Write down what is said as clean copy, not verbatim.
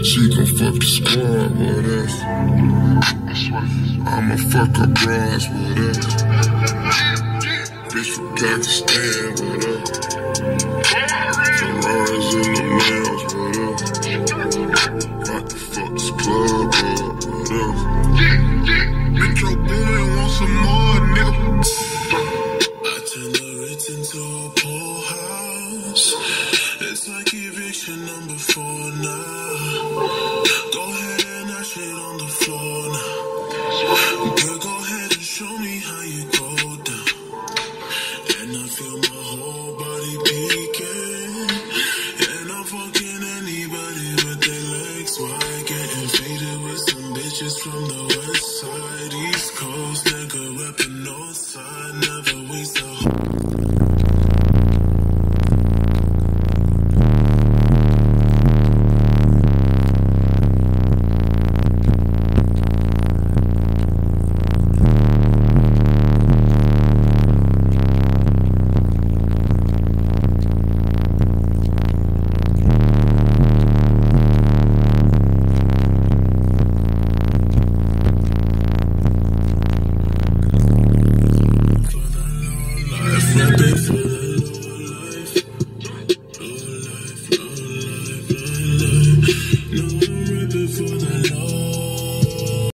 She gon' fuck the squad, what else? I'ma fuck her bras, what else? Bitch from Pakistan, what else? Ferraris in the nails, what else? About to fuck this club up, what else? Metro Boomin want some more, nigga. I turn the Ritz into a pool house. It's like eviction number 4 now. Go ahead and that shit on the floor now. Girl, go ahead and show me how you go down. And I feel my whole body peeking. And I'm fucking anybody with their legs wide. Getting faded with some bitches from the west side.